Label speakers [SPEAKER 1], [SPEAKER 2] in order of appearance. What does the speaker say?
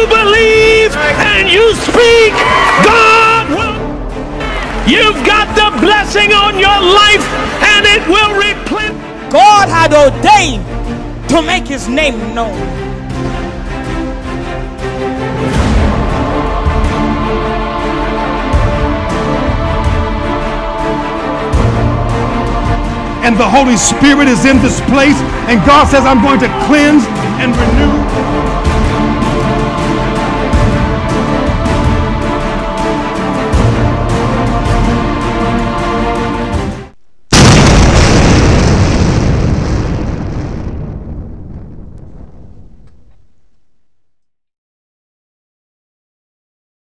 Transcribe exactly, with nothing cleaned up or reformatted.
[SPEAKER 1] believe and you speak, God will. You've got the blessing on your life and it will replenish.
[SPEAKER 2] God had ordained to make his name known.
[SPEAKER 3] And the Holy Spirit is in this place, and God says, I'm going to cleanse and renew.